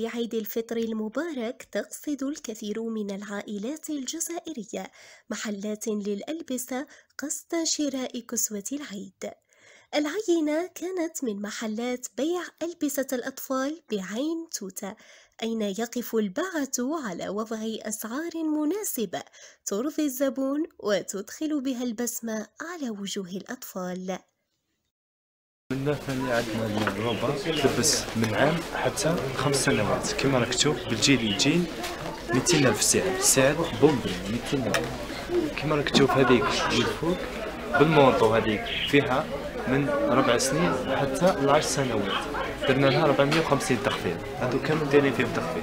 عيد الفطر المبارك تقصد الكثير من العائلات الجزائرية محلات للألبسة قصد شراء كسوة العيد. العينة كانت من محلات بيع ألبسة الأطفال بعين توتة، أين يقف الباعة على وضع أسعار مناسبة ترضي الزبون وتدخل بها البسمة على وجوه الأطفال. النافع اللي عندنا الروبا تلبس من عام حتى 5 سنوات كما مكتوب بالجيل للجيل. 200,000 سعر بومبي 200,000 كما مكتوب. هذيك الفوق بالمونطو هذيك فيها من 4 سنين حتى ل 10 سنوات، درنا لها 450 تخفيض. هادو كامل دايرين فيهم تخفيض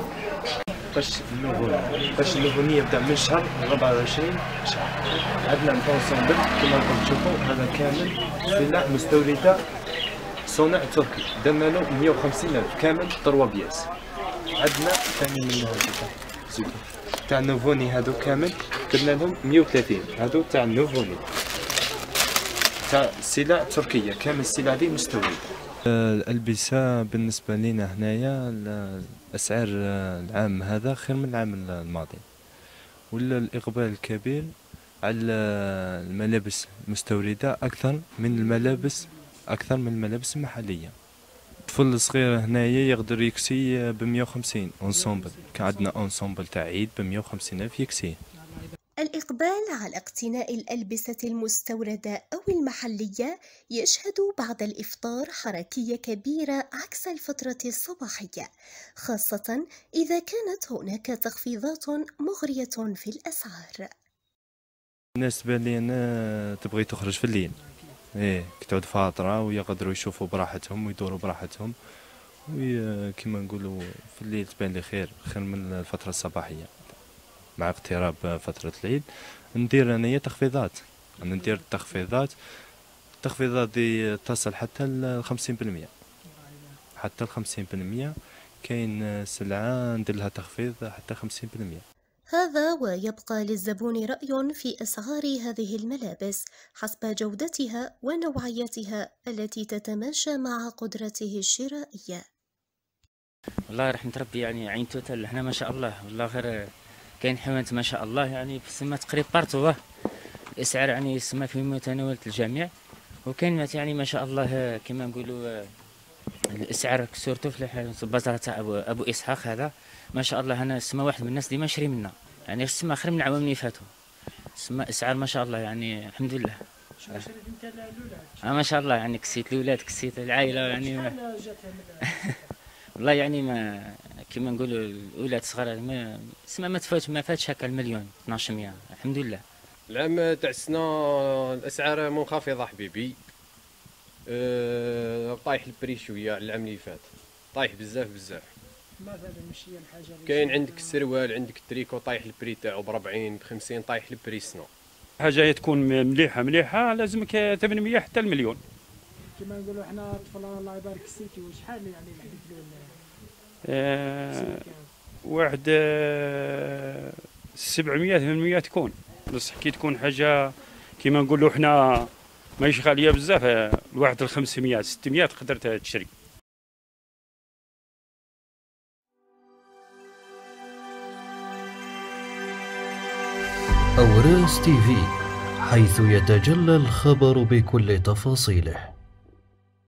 باش النوفوني يبدا من شهر 24 شهر. عندنا الانسومبل كما راكم تشوفوا، هذا كامل سلع مستورده صنع تركي، درنا له 150,000 كامل 3 بياس. عندنا ثاني من هذا تاع النوفوني، هادو كامل درنا لهم 130، هادو تاع النوفوني تاع سلع تركيه، كامل السلع دي مستورده. الألبسة بالنسبة لنا هنايا الأسعار العام هذا خير من العام الماضي، ولا الإقبال الكبير على الملابس المستوردة أكثر من الملابس المحلية. الطفل الصغير هنايا يقدر يكسي ب150 اونسومبل، كان عندنا اونسومبل تاع عيد ب150,000 يكسيه. الإقبال على اقتناء الألبسة المستوردة أو المحلية يشهد بعد الإفطار حركية كبيرة عكس الفترة الصباحية، خاصة إذا كانت هناك تخفيضات مغرية في الأسعار. الناس بالي أنا تبغي تخرج في الليل، تعود فاطرة ويقدروا يشوفوا براحتهم ويدوروا براحتهم، كما نقولوا في الليل تبان لي خير من الفترة الصباحية. مع اقتراب فترة العيد ندير انايا تخفيضات، التخفيضات دي تصل حتى ل 50%، حتى ل 50%. كاين سلعة ندير لها تخفيض حتى 50%. هذا ويبقى للزبون رأي في أسعار هذه الملابس حسب جودتها ونوعيتها التي تتماشى مع قدرته الشرائية. والله رحمة ربي، يعني عين توتال هنا ما شاء الله، والله غير كاين حيوانات ما شاء الله، يعني سما تقريبا بارتو الاسعار يعني سما في متناول الجميع، وكاين يعني ما شاء الله كما نقولوا الاسعار سورتو في البازار تاع ابو اسحاق هذا ما شاء الله. انا سما واحد من الناس اللي ما شري منا، يعني سما خير من العوام اللي فاتوا، سما اسعار ما شاء الله يعني الحمد لله. ما شاء الله يعني كسيت الاولاد كسيت العائله يعني والله يعني ما كما نقولوا الاولاد صغار ما فاتش هكا المليون 1200 الحمد لله. العام تاع السنه الاسعار منخفضه حبيبي، طايح البري شويه على العام اللي فات، طايح بزاف. كاين عندك السروال، عندك التريكو طايح البري تاعو ب40 ب50، طايح البري السنه. حاجه تكون مليحه لازمك 800 حتى المليون. كما نقولوا احنا الطفل الله يبارك فيك، وشحال يعني واحد 700 800 تكون، بصح كي تكون حاجه كيما نقولوا احنا ماهيش غاليه بزاف، الواحد 500 600 تقدر تشري. أوراس تي في، حيث يتجلى الخبر بكل تفاصيله.